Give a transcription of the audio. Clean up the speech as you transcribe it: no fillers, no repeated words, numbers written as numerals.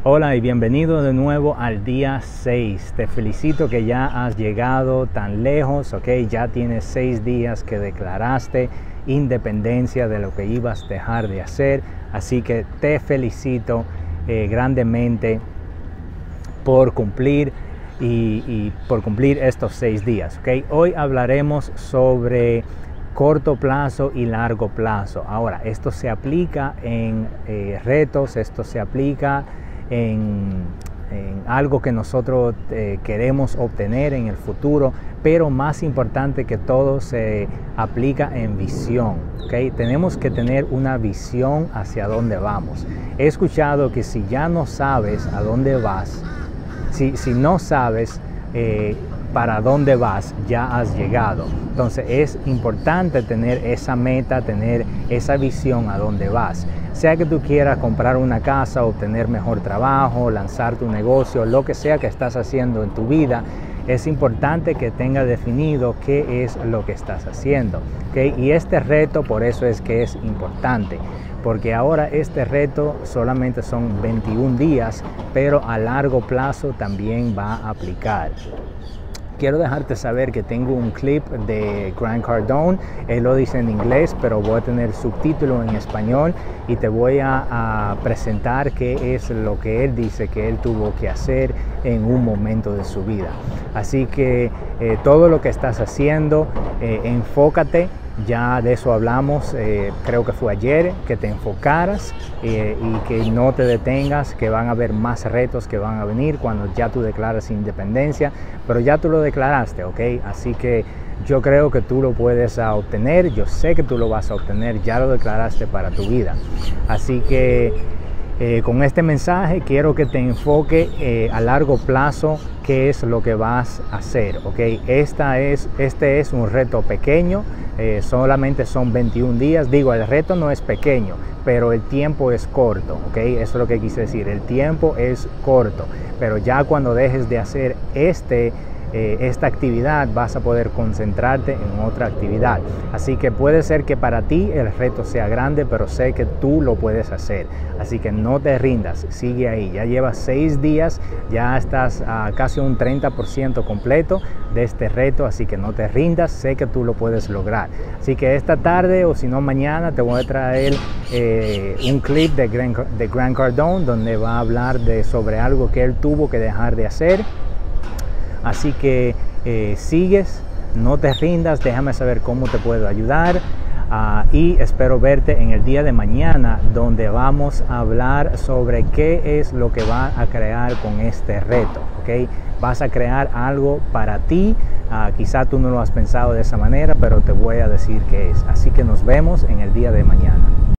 Hola y bienvenido de nuevo al día 6. Te felicito que ya has llegado tan lejos, ¿ok? Ya tienes 6 días que declaraste independencia de lo que ibas a dejar de hacer. Así que te felicito grandemente por cumplir y por cumplir estos 6 días, ¿ok? Hoy hablaremos sobre corto plazo y largo plazo. Ahora, esto se aplica en retos, esto se aplica en algo que nosotros queremos obtener en el futuro, pero más importante que todo se aplica en visión, ¿okay? Tenemos que tener una visión hacia dónde vamos. He escuchado que si ya no sabes a dónde vas, si no sabes para dónde vas, ya has llegado. Entonces es importante tener esa meta, tener esa visión a dónde vas. Sea que tú quieras comprar una casa, obtener mejor trabajo, lanzar tu negocio, lo que sea que estás haciendo en tu vida, es importante que tengas definido qué es lo que estás haciendo, ¿okay? Y este reto, por eso es que es importante, porque ahora este reto solamente son 21 días, pero a largo plazo también va a aplicar. Quiero dejarte saber que tengo un clip de Grant Cardone. Él lo dice en inglés, pero voy a tener subtítulo en español y te voy a presentar qué es lo que él dice que él tuvo que hacer en un momento de su vida. Así que todo lo que estás haciendo, enfócate. Ya de eso hablamos, creo que fue ayer, que te enfocaras y que no te detengas, que van a haber más retos que van a venir cuando ya tú declaras independencia, pero ya tú lo declaraste, ¿ok? Así que yo creo que tú lo puedes obtener, yo sé que tú lo vas a obtener, ya lo declaraste para tu vida. Así que con este mensaje quiero que te enfoque a largo plazo qué es lo que vas a hacer, ¿ok? Este es un reto pequeño, solamente son 21 días. Digo, el reto no es pequeño, pero el tiempo es corto, ¿ok? Eso es lo que quise decir, el tiempo es corto, pero ya cuando dejes de hacer esta actividad vas a poder concentrarte en otra actividad. Así que puede ser que para ti el reto sea grande, pero sé que tú lo puedes hacer. Así que no te rindas, sigue ahí. Ya llevas 6 días, ya estás a casi un 30% completo de este reto, así que no te rindas, sé que tú lo puedes lograr. Así que esta tarde o si no mañana te voy a traer un clip de Grant Cardone donde va a hablar sobre algo que él tuvo que dejar de hacer. Así que sigues, no te rindas, déjame saber cómo te puedo ayudar y espero verte en el día de mañana donde vamos a hablar sobre qué es lo que va a crear con este reto, ¿ok? Vas a crear algo para ti, quizá tú no lo has pensado de esa manera, pero te voy a decir qué es. Así que nos vemos en el día de mañana.